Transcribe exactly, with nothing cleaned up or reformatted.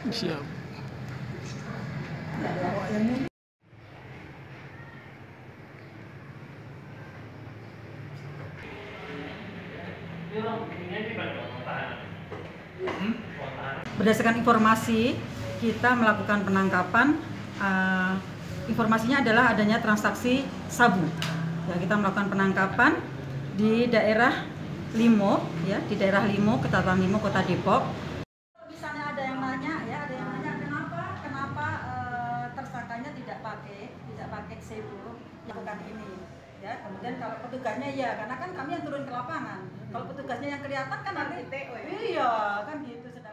Siap. Berdasarkan informasi, kita melakukan penangkapan. Uh, informasinya adalah adanya transaksi sabu. Ya, kita melakukan penangkapan di daerah Limo, ya, di daerah Limo, Kecamatan Limo, Kota Depok. Misalnya ada yang nanya, ya, ada yang nanya kenapa, kenapa uh, tersangkanya tidak pakai, tidak pakai sabu lakukan ini. Ya, kemudian kalau petugasnya ya, karena kan kami yang turun ke lapangan. Kalau petugasnya yang kelihatan kan nanti, iya, kan gitu.